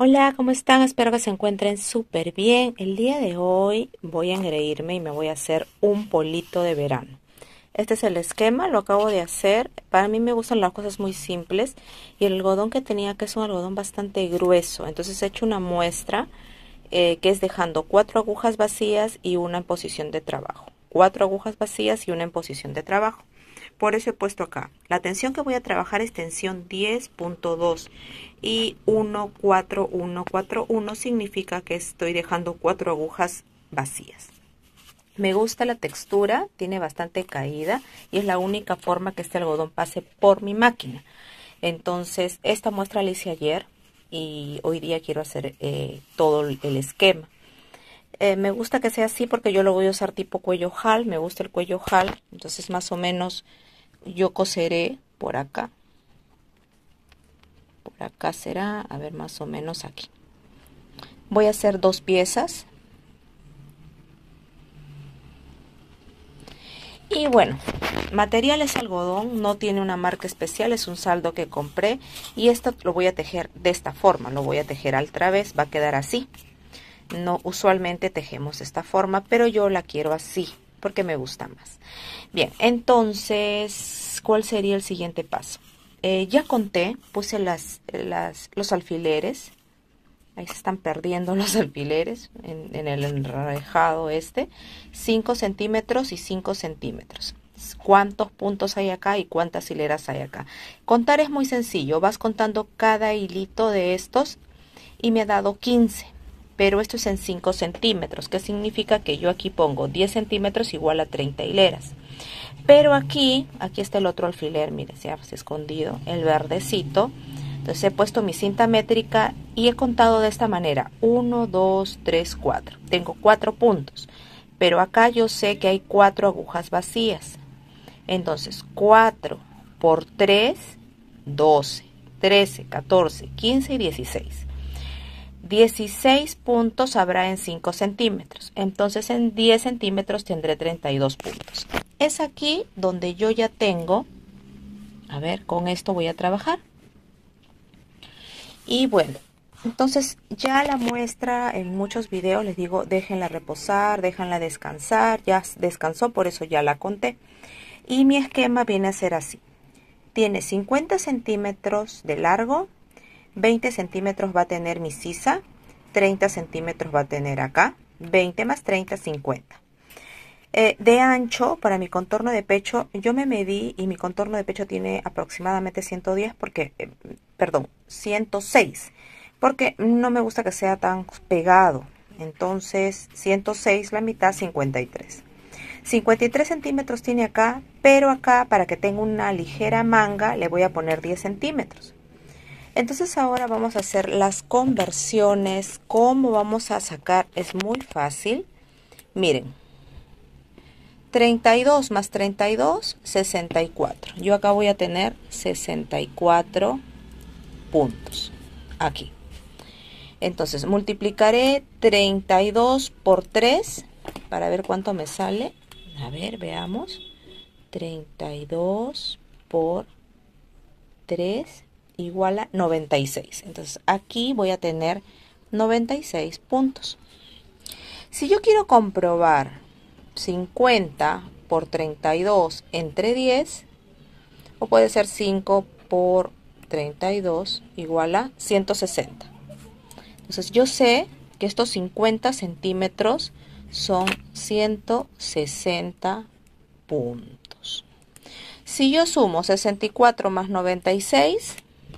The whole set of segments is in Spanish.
Hola, ¿cómo están? Espero que se encuentren súper bien. El día de hoy voy a engreírme y me voy a hacer un polito de verano. Este es el esquema, lo acabo de hacer. Para mí me gustan las cosas muy simples y el algodón que tenía que es un algodón bastante grueso. Entonces he hecho una muestra que es dejando 4 agujas vacías y una en posición de trabajo. 4 agujas vacías y una en posición de trabajo. Por eso he puesto acá. La tensión que voy a trabajar es tensión 10.2 y 14141 significa que estoy dejando 4 agujas vacías. Me gusta la textura, tiene bastante caída y es la única forma que este algodón pase por mi máquina. Entonces, esta muestra la hice ayer y hoy día quiero hacer todo el esquema. Me gusta que sea así porque yo lo voy a usar tipo cuello jal, me gusta el cuello jal, entonces más o menos yo coseré por acá. Por acá será, a ver, más o menos aquí. Voy a hacer 2 piezas. Y bueno, material es algodón, no tiene una marca especial, es un saldo que compré. Y esto lo voy a tejer de esta forma, lo voy a tejer al través, va a quedar así. No, usualmente tejemos de esta forma, pero yo la quiero así, porque me gusta más. Bien, entonces, ¿cuál sería el siguiente paso? Ya conté, puse los alfileres. Ahí se están perdiendo los alfileres en el enrejado este. 5 centímetros y 5 centímetros. ¿Cuántos puntos hay acá y cuántas hileras hay acá? Contar es muy sencillo. Vas contando cada hilito de estos y me ha dado 15. Pero esto es en 5 centímetros, que significa que yo aquí pongo 10 centímetros igual a 30 hileras. Pero aquí está el otro alfiler, miren, se ha escondido, el verdecito. Entonces he puesto mi cinta métrica y he contado de esta manera, 1, 2, 3, 4. Tengo 4 puntos, pero acá yo sé que hay 4 agujas vacías. Entonces 4 por 3, 12, 13, 14, 15 y 16. 16 puntos habrá en 5 centímetros. Entonces en 10 centímetros tendré 32 puntos. Es aquí donde yo ya tengo, a ver, con esto voy a trabajar. Y bueno, entonces ya la muestra en muchos videos les digo, déjenla reposar, déjenla descansar, ya descansó, por eso ya la conté. Y mi esquema viene a ser así. Tiene 50 centímetros de largo, 20 centímetros va a tener mi sisa, 30 centímetros va a tener acá, 20 más 30, 50. De ancho, para mi contorno de pecho, yo me medí y mi contorno de pecho tiene aproximadamente 110 porque, perdón, 106, porque no me gusta que sea tan pegado. Entonces, 106 la mitad, 53. 53 centímetros tiene acá, pero acá para que tenga una ligera manga le voy a poner 10 centímetros. Entonces ahora vamos a hacer las conversiones. ¿Cómo vamos a sacar? Es muy fácil. Miren. 32 más 32, 64. Yo acá voy a tener 64 puntos. Aquí. Entonces multiplicaré 32 por 3 para ver cuánto me sale. A ver, veamos. 32 por 3 igual a 96. Entonces aquí voy a tener 96 puntos. Si yo quiero comprobar 50 por 32 entre 10, o puede ser 5 por 32 igual a 160. Entonces yo sé que estos 50 centímetros son 160 puntos. Si yo sumo 64 más 96,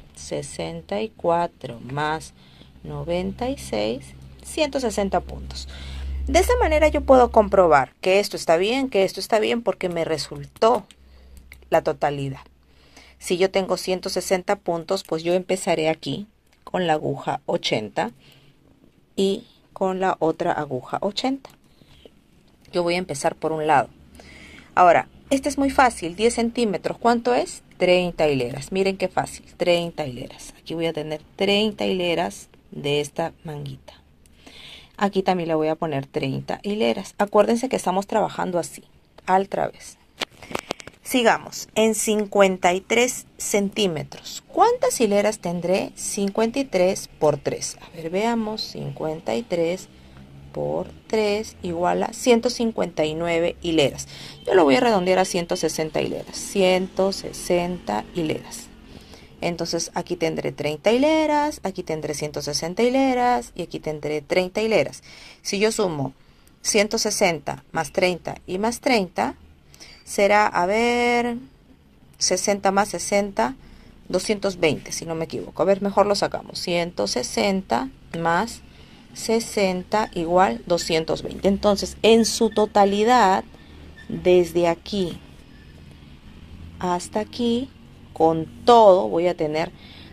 64 más 96, 160 puntos. De esta manera yo puedo comprobar que esto está bien, porque me resultó la totalidad. Si yo tengo 160 puntos, pues yo empezaré aquí con la aguja 80 y con la otra aguja 80. Yo voy a empezar por un lado. Ahora, este es muy fácil, 10 centímetros. ¿Cuánto es? 30 hileras. Miren qué fácil, 30 hileras. Aquí voy a tener 30 hileras de esta manguita. Aquí también le voy a poner 30 hileras. Acuérdense que estamos trabajando así, al través. sigamos. En 53 centímetros. ¿Cuántas hileras tendré? 53 por 3. A ver, veamos. 53 por 3 igual a 159 hileras. Yo lo voy a redondear a 160 hileras. 160 hileras. Entonces aquí tendré 30 hileras, aquí tendré 160 hileras y aquí tendré 30 hileras. Si yo sumo 160 más 30 y más 30, será, a ver, 60 más 60, 220, si no me equivoco. A ver, mejor lo sacamos. 160 más 60 igual 220. Entonces, en su totalidad, desde aquí hasta aquí, con todo, voy a tener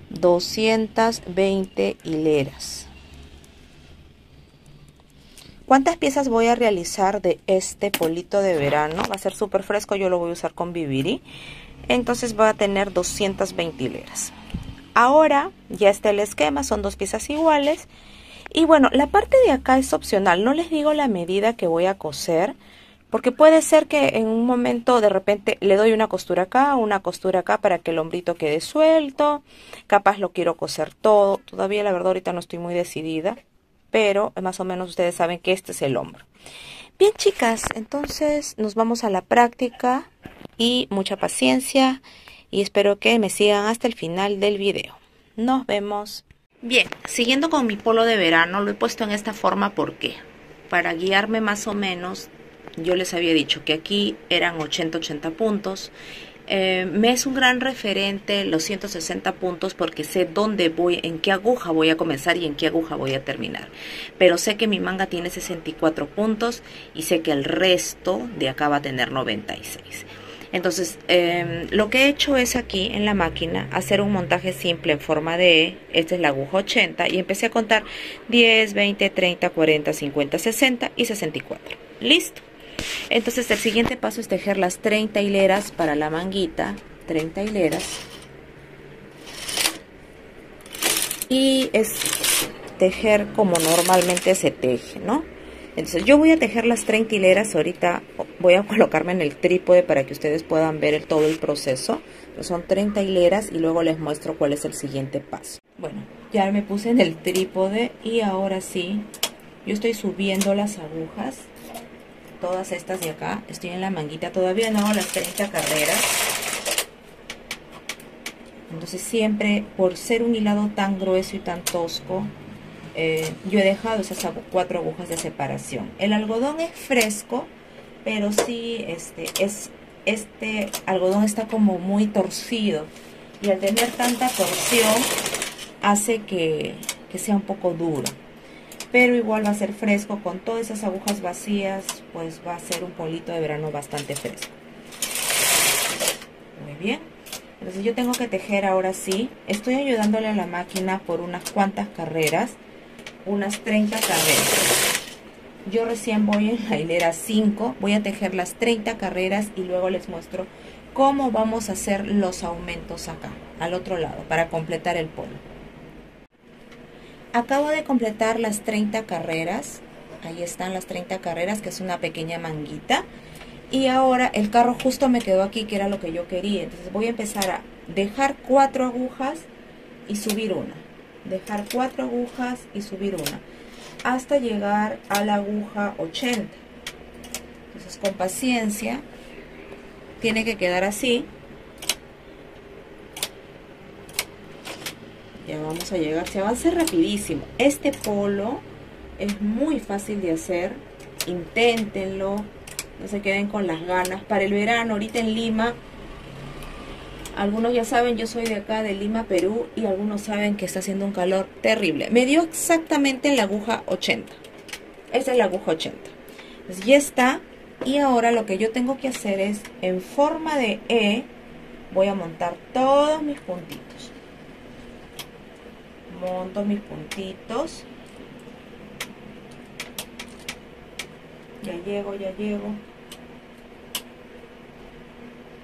220 hileras. ¿Cuántas piezas voy a realizar de este polito de verano? Va a ser súper fresco, yo lo voy a usar con BBD. Entonces voy a tener 220 hileras. Ahora ya está el esquema, son dos piezas iguales. Y bueno, la parte de acá es opcional, no les digo la medida que voy a coser, porque puede ser que en un momento de repente le doy una costura acá para que el hombrito quede suelto. Capaz lo quiero coser todo, todavía la verdad ahorita no estoy muy decidida, pero más o menos ustedes saben que este es el hombro. Bien, chicas, entonces nos vamos a la práctica y mucha paciencia y espero que me sigan hasta el final del video. Nos vemos. Bien, siguiendo con mi polo de verano, lo he puesto en esta forma porque para guiarme más o menos, yo les había dicho que aquí eran 80 puntos. Me es un gran referente los 160 puntos porque sé dónde voy, en qué aguja voy a comenzar y en qué aguja voy a terminar. Pero sé que mi manga tiene 64 puntos y sé que el resto de acá va a tener 96. Entonces, lo que he hecho es aquí en la máquina hacer un montaje simple en forma de E. Esta es la aguja 80 y empecé a contar 10, 20, 30, 40, 50, 60 y 64. Listo. Entonces el siguiente paso es tejer las 30 hileras para la manguita, 30 hileras, y es tejer como normalmente se teje, ¿no? Entonces yo voy a tejer las 30 hileras, ahorita voy a colocarme en el trípode para que ustedes puedan ver todo el proceso. Son 30 hileras y luego les muestro cuál es el siguiente paso. Bueno, ya me puse en el trípode y ahora sí, yo estoy subiendo las agujas. Todas estas de acá, estoy en la manguita, todavía no hago las 30 carreras. Entonces siempre, por ser un hilado tan grueso y tan tosco, yo he dejado esas 4 agujas de separación. El algodón es fresco, pero sí este algodón está como muy torcido. Y al tener tanta torsión, hace que sea un poco duro. Pero igual va a ser fresco, con todas esas agujas vacías, pues va a ser un polito de verano bastante fresco. Muy bien, entonces yo tengo que tejer ahora sí, estoy ayudándole a la máquina por unas cuantas carreras, unas 30 carreras. Yo recién voy en la hilera 5, voy a tejer las 30 carreras y luego les muestro cómo vamos a hacer los aumentos acá, al otro lado, para completar el polo. Acabo de completar las 30 carreras, ahí están las 30 carreras, que es una pequeña manguita. Y ahora el carro justo me quedó aquí, que era lo que yo quería. Entonces voy a empezar a dejar 4 agujas y subir una. Dejar 4 agujas y subir una. Hasta llegar a la aguja 80. Entonces con paciencia, tiene que quedar así. Ya vamos a llegar, se avanza rapidísimo. Este polo es muy fácil de hacer, inténtenlo, no se queden con las ganas. Para el verano, ahorita en Lima, algunos ya saben, yo soy de acá, de Lima, Perú, y algunos saben que está haciendo un calor terrible. Me dio exactamente en la aguja 80. Esta es la aguja 80. Entonces ya está, y ahora lo que yo tengo que hacer es, en forma de E, voy a montar todos mis puntitos. Monto mis puntitos. Ya llego.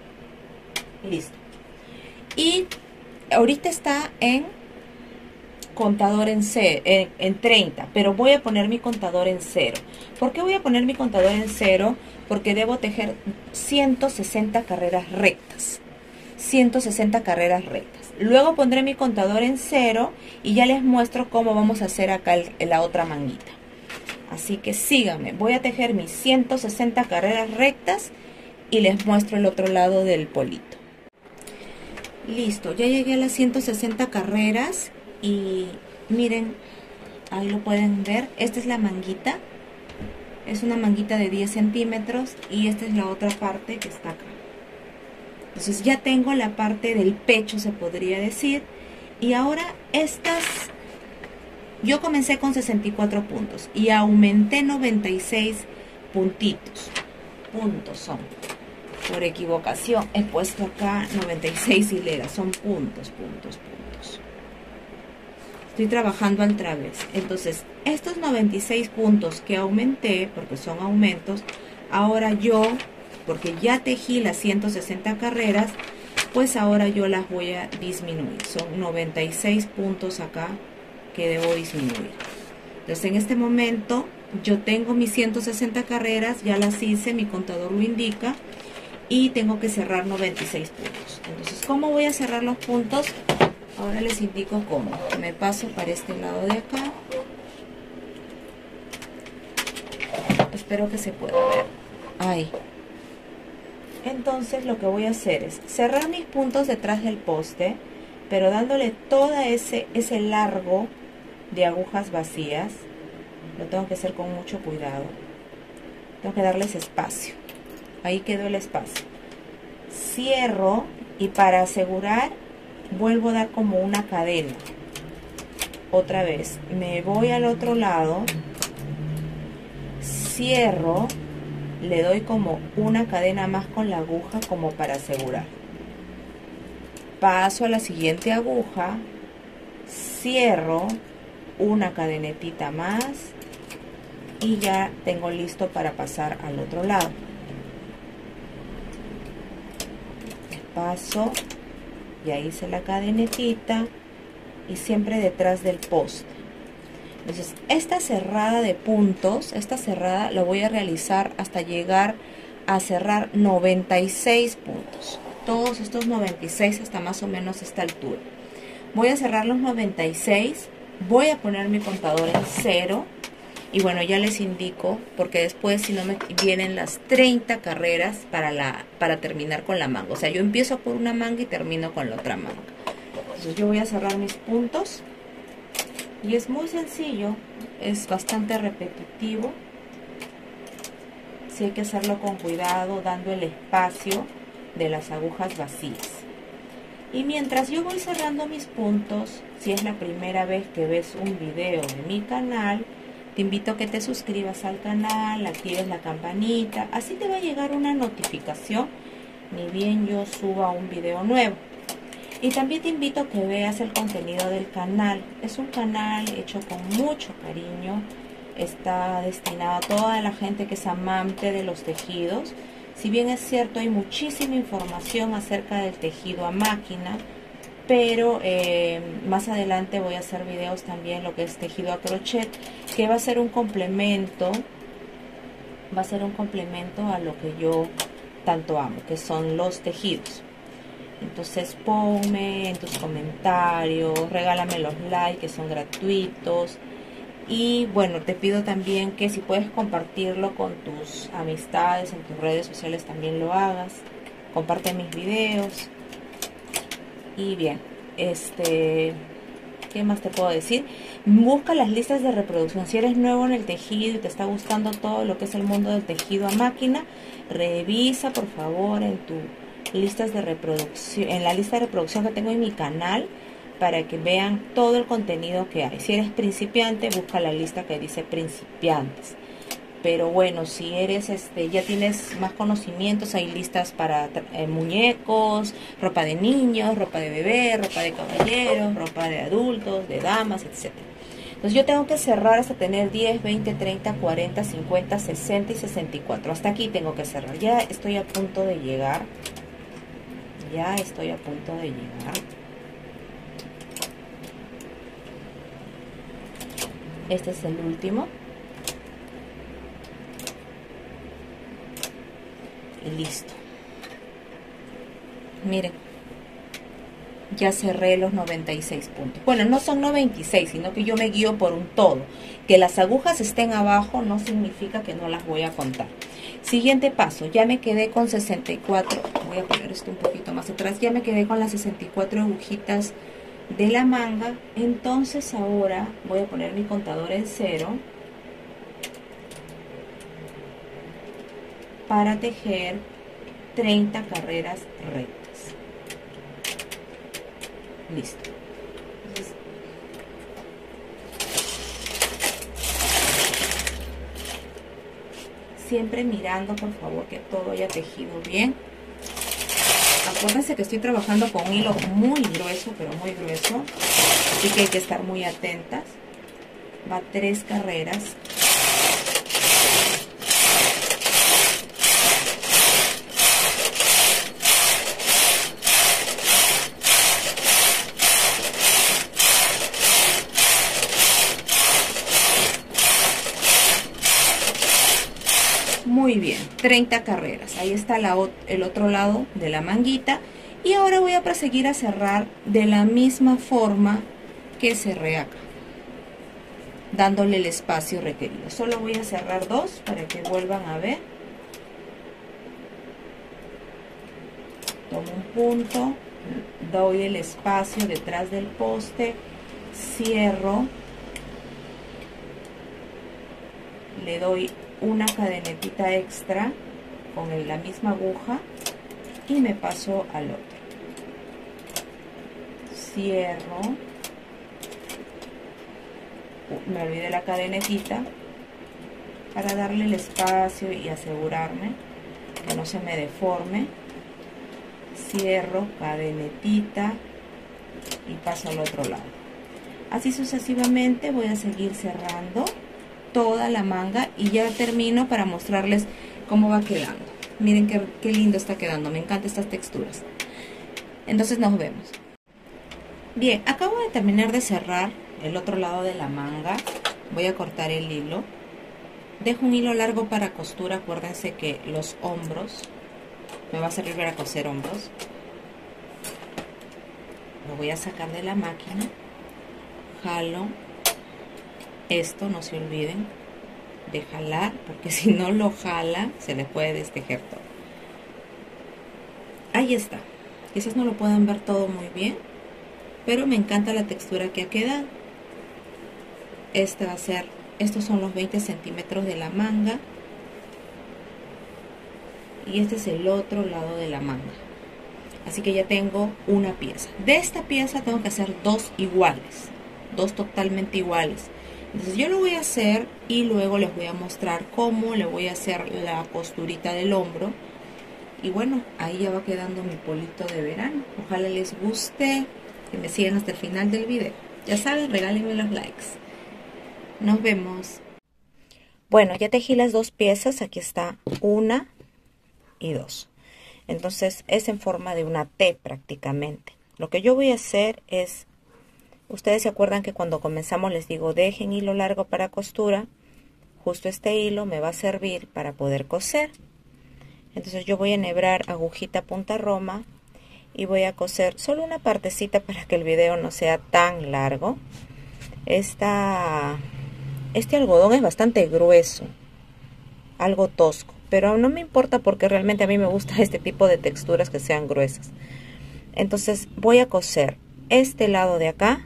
Listo. Y ahorita está en contador en 30, pero voy a poner mi contador en 0. ¿Por qué voy a poner mi contador en 0? Porque debo tejer 160 carreras rectas. 160 carreras rectas. Luego pondré mi contador en 0 y ya les muestro cómo vamos a hacer acá la otra manguita. Así que síganme. Voy a tejer mis 160 carreras rectas y les muestro el otro lado del polito. Listo, ya llegué a las 160 carreras y miren, ahí lo pueden ver. Esta es la manguita. Es una manguita de 10 centímetros y esta es la otra parte que está acá. Entonces ya tengo la parte del pecho, se podría decir. Y ahora estas, yo comencé con 64 puntos y aumenté 96 puntitos. Puntos son. Por equivocación he puesto acá 96 hileras. Son puntos, puntos, puntos. Estoy trabajando al través. Entonces estos 96 puntos que aumenté, porque son aumentos, ahora yo, porque ya tejí las 160 carreras, pues ahora yo las voy a disminuir. Son 96 puntos acá que debo disminuir. Entonces en este momento yo tengo mis 160 carreras, ya las hice, mi contador lo indica, y tengo que cerrar 96 puntos. Entonces, ¿cómo voy a cerrar los puntos? Ahora les indico cómo. Me paso para este lado de acá. Espero que se pueda ver. Ahí. Entonces lo que voy a hacer es cerrar mis puntos detrás del poste, pero dándole todo ese largo de agujas vacías. Lo tengo que hacer con mucho cuidado. Tengo que darles espacio. Ahí quedó el espacio. Cierro y para asegurar vuelvo a dar como una cadena. Otra vez me voy al otro lado, cierro, le doy como una cadena más con la aguja como para asegurar. Paso a la siguiente aguja, cierro, una cadenetita más y ya tengo listo para pasar al otro lado. Paso, ya hice la cadenetita y siempre detrás del poste. Entonces esta cerrada de puntos, esta cerrada la voy a realizar hasta llegar a cerrar 96 puntos. Todos estos 96 hasta más o menos esta altura. Voy a cerrar los 96, voy a poner mi contador en 0 y bueno, ya les indico porque después si no me vienen las 30 carreras para terminar con la manga. O sea, yo empiezo por una manga y termino con la otra manga. Entonces yo voy a cerrar mis puntos y es muy sencillo, es bastante repetitivo. Sí hay que hacerlo con cuidado, dando el espacio de las agujas vacías. Y mientras yo voy cerrando mis puntos, si es la primera vez que ves un video de mi canal, te invito a que te suscribas al canal, actives la campanita, así te va a llegar una notificación ni bien yo suba un video nuevo. Y también te invito a que veas el contenido del canal. Es un canal hecho con mucho cariño, está destinado a toda la gente que es amante de los tejidos. Si bien es cierto, hay muchísima información acerca del tejido a máquina, pero más adelante voy a hacer videos también lo que es tejido a crochet, que va a ser un complemento, a lo que yo tanto amo, que son los tejidos. Entonces ponme en tus comentarios, regálame los likes que son gratuitos. Y bueno, te pido también que si puedes compartirlo con tus amistades en tus redes sociales también lo hagas. Comparte mis videos. Y bien, ¿qué más te puedo decir? Busca las listas de reproducción. Si eres nuevo en el tejido y te está gustando todo lo que es el mundo del tejido a máquina, revisa por favor en tu listas de reproducción, en la lista de reproducción que tengo en mi canal, para que vean todo el contenido que hay. Si eres principiante, busca la lista que dice principiantes. Pero bueno, si eres ya tienes más conocimientos, hay listas para muñecos, ropa de niños, ropa de bebé, ropa de caballeros, ropa de adultos, de damas, etc. Entonces yo tengo que cerrar hasta tener 10, 20, 30, 40, 50, 60 y 64. Hasta aquí tengo que cerrar. Ya estoy a punto de llegar. Este es el último. Y listo. Miren, ya cerré los 96 puntos. Bueno, no son 96, sino que yo me guío por un todo. Que las agujas estén abajo no significa que no las voy a contar. Siguiente paso, ya me quedé con 64. Voy a poner esto un poquito más atrás. Ya me quedé con las 64 agujitas de la manga. Entonces ahora voy a poner mi contador en 0 para tejer 30 carreras rectas. Listo. Entonces, siempre mirando, por favor, que todo haya tejido bien. Acuérdense que estoy trabajando con un hilo muy grueso, pero muy grueso, así que hay que estar muy atentas. Va 3 carreras. Muy bien, 30 carreras. Ahí está el otro lado de la manguita. Y ahora voy a proseguir a cerrar de la misma forma que cerré acá, dándole el espacio requerido. Solo voy a cerrar 2 para que vuelvan a ver. Tomo un punto, doy el espacio detrás del poste, cierro, le doy una cadenetita extra con la misma aguja y me paso al otro. Cierro, me olvidé la cadenetita para darle el espacio y asegurarme que no se me deforme. Cierro, cadenetita y paso al otro lado. Así sucesivamente voy a seguir cerrando toda la manga y ya termino para mostrarles cómo va quedando. Miren qué lindo está quedando, me encantan estas texturas. Entonces nos vemos. Bien, acabo de terminar de cerrar el otro lado de la manga. Voy a cortar el hilo. Dejo un hilo largo para costura. Acuérdense que los hombros me va a servir para coser hombros. Lo voy a sacar de la máquina. Jalo. Esto no se olviden de jalar, porque si no lo jala se le puede destejer todo. Ahí está. Quizás no lo puedan ver todo muy bien, pero me encanta la textura que ha quedado. Este va a ser, estos son los 20 centímetros de la manga y este es el otro lado de la manga. Así que ya tengo una pieza. De esta pieza tengo que hacer 2 iguales, 2 totalmente iguales. Entonces yo lo voy a hacer y luego les voy a mostrar cómo le voy a hacer la costurita del hombro. Y bueno, ahí ya va quedando mi polito de verano. Ojalá les guste, que me sigan hasta el final del video. Ya saben, regálenme los likes. Nos vemos. Bueno, ya tejí las 2 piezas. Aquí está 1 y 2. Entonces es en forma de una T prácticamente. Lo que yo voy a hacer es... Ustedes se acuerdan que cuando comenzamos les digo, dejen hilo largo para costura. Justo este hilo me va a servir para poder coser. Entonces yo voy a enhebrar agujita punta roma y voy a coser solo una partecita para que el video no sea tan largo. Este algodón es bastante grueso, algo tosco, pero no me importa porque realmente a mí me gusta este tipo de texturas que sean gruesas. Entonces voy a coser este lado de acá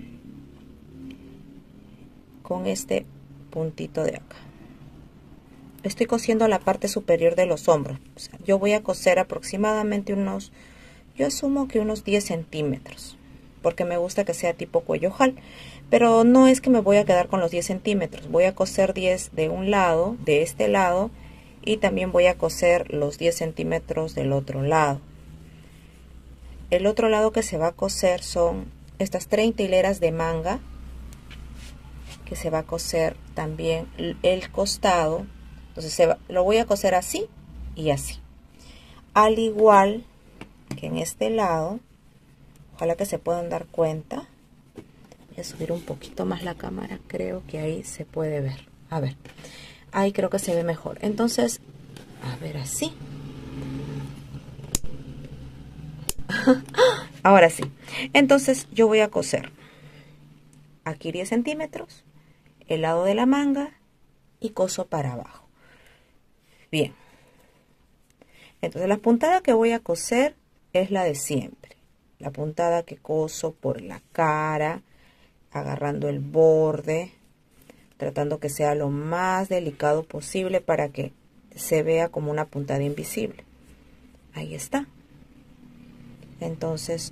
con este puntito de acá. Estoy cosiendo la parte superior de los hombros. O sea, yo voy a coser aproximadamente unos, yo asumo que unos 10 centímetros, porque me gusta que sea tipo cuello ojal. Pero no es que me voy a quedar con los 10 centímetros. Voy a coser 10 de un lado, de este lado, y también voy a coser los 10 centímetros del otro lado. El otro lado que se va a coser son estas 30 hileras de manga, que se va a coser también el costado. Entonces lo voy a coser así y así. Al igual que en este lado, ojalá que se puedan dar cuenta, Voy a subir un poquito más la cámara, creo que ahí se puede ver. A ver, ahí creo que se ve mejor. Entonces, a ver, así. Ahora sí. Entonces yo voy a coser aquí 10 centímetros, el lado de la manga y coso para abajo. Bien. Entonces la puntada que voy a coser es la de siempre. La puntada que coso por la cara, agarrando el borde, tratando que sea lo más delicado posible para que se vea como una puntada invisible. Ahí está. Entonces,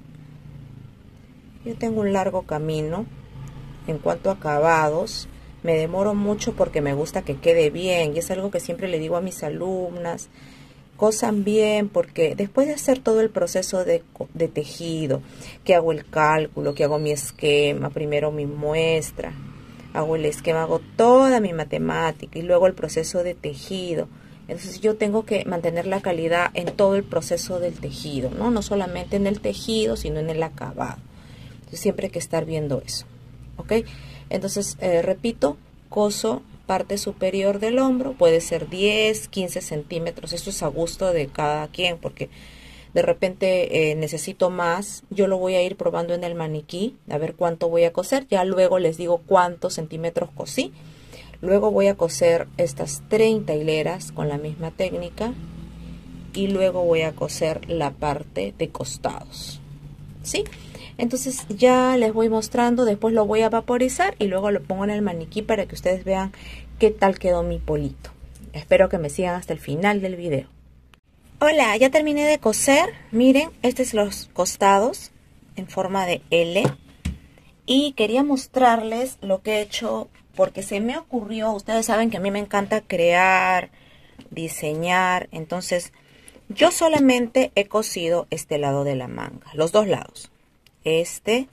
yo tengo un largo camino en cuanto a acabados. Me demoro mucho porque me gusta que quede bien y es algo que siempre le digo a mis alumnas. Cosan bien porque después de hacer todo el proceso de tejido, que hago el cálculo, que hago mi esquema, primero mi muestra, hago el esquema, hago toda mi matemática y luego el proceso de tejido. Entonces yo tengo que mantener la calidad en todo el proceso del tejido, no solamente en el tejido, sino en el acabado. Entonces siempre hay que estar viendo eso, ¿ok? Entonces, repito, coso parte superior del hombro, puede ser 10, 15 centímetros, esto es a gusto de cada quien, porque de repente necesito más, yo lo voy a ir probando en el maniquí, a ver cuánto voy a coser, ya luego les digo cuántos centímetros cosí. Luego voy a coser estas 30 hileras con la misma técnica y luego voy a coser la parte de costados, ¿sí? Entonces ya les voy mostrando, después lo voy a vaporizar y luego lo pongo en el maniquí para que ustedes vean qué tal quedó mi polito. Espero que me sigan hasta el final del video. Hola, ya terminé de coser. Miren, estos son los costados en forma de L. Y quería mostrarles lo que he hecho porque se me ocurrió. Ustedes saben que a mí me encanta crear, diseñar. Entonces, yo solamente he cosido este lado de la manga, los dos lados. Este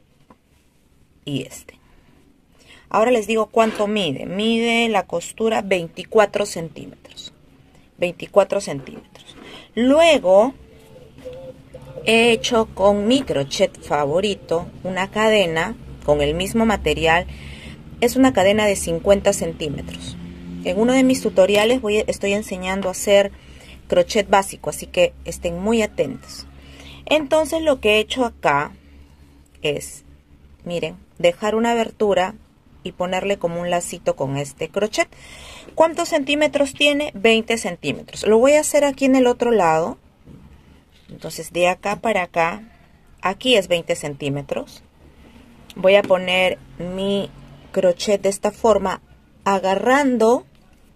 y este. Ahora les digo cuánto mide. Mide la costura 24 centímetros. 24 centímetros. Luego he hecho con mi crochet favorito una cadena con el mismo material. Es una cadena de 50 centímetros. En uno de mis tutoriales estoy enseñando a hacer crochet básico, así que estén muy atentos. Entonces lo que he hecho acá es, miren, dejar una abertura y ponerle como un lacito con este crochet. ¿Cuántos centímetros tiene? 20 centímetros. Lo voy a hacer aquí en el otro lado. Entonces de acá para acá, aquí es 20 centímetros. Voy a poner mi crochet de esta forma, agarrando,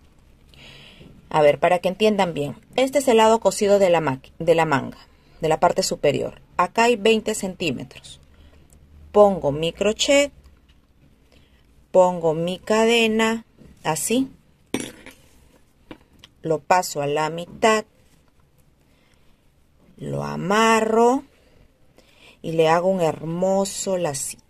a ver, para que entiendan bien. Este es el lado cosido de la manga, de la parte superior. Acá hay 20 centímetros. Pongo mi crochet, pongo mi cadena, así. Lo paso a la mitad, lo amarro y le hago un hermoso lacito.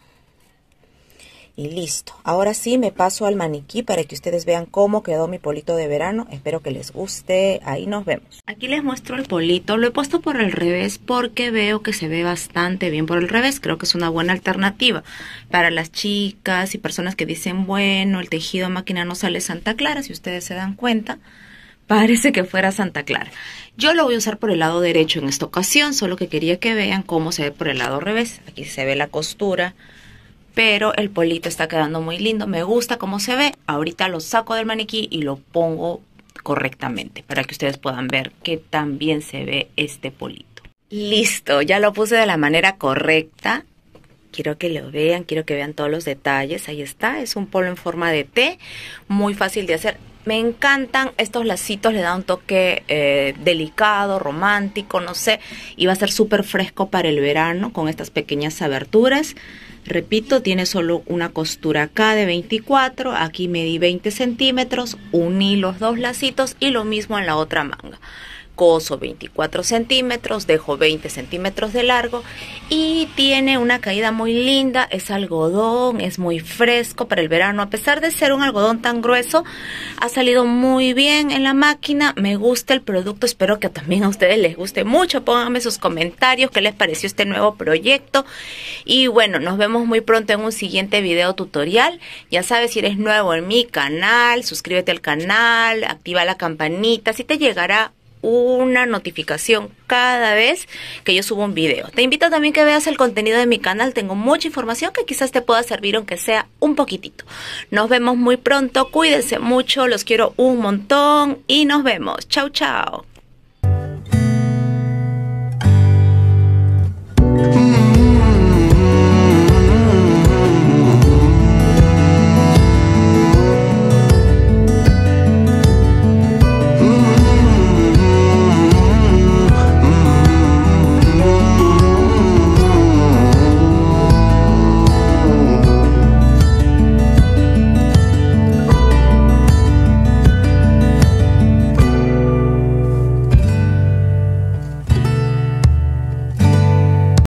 Y listo. Ahora sí me paso al maniquí para que ustedes vean cómo quedó mi polito de verano. Espero que les guste. Ahí nos vemos. Aquí les muestro el polito. Lo he puesto por el revés porque veo que se ve bastante bien por el revés. Creo que es una buena alternativa para las chicas y personas que dicen, bueno, el tejido a máquina no sale Santa Clara. Si ustedes se dan cuenta, parece que fuera Santa Clara. Yo lo voy a usar por el lado derecho en esta ocasión, solo que quería que vean cómo se ve por el lado revés. Aquí se ve la costura, pero el polito está quedando muy lindo. Me gusta cómo se ve. Ahorita lo saco del maniquí y lo pongo correctamente para que ustedes puedan ver que también se ve este polito. Listo, ya lo puse de la manera correcta. Quiero que lo vean, quiero que vean todos los detalles. Ahí está, es un polo en forma de T, muy fácil de hacer. Me encantan estos lacitos, le da un toque delicado, romántico, no sé. Y va a ser súper fresco para el verano con estas pequeñas aberturas. Repito, tiene solo una costura acá de 24, aquí medí 20 centímetros, uní los dos lacitos y lo mismo en la otra manga. coso 24 centímetros, dejo 20 centímetros de largo y tiene una caída muy linda, es algodón, es muy fresco para el verano, a pesar de ser un algodón tan grueso, ha salido muy bien en la máquina, me gusta el producto, espero que también a ustedes les guste mucho, pónganme sus comentarios qué les pareció este nuevo proyecto y bueno, nos vemos muy pronto en un siguiente video tutorial. Ya sabes, si eres nuevo en mi canal, suscríbete al canal, activa la campanita, así te llegará una notificación cada vez que yo subo un video. Te invito también que veas el contenido de mi canal, tengo mucha información que quizás te pueda servir aunque sea un poquitito. Nos vemos muy pronto, cuídense mucho, los quiero un montón y nos vemos. Chau, chao.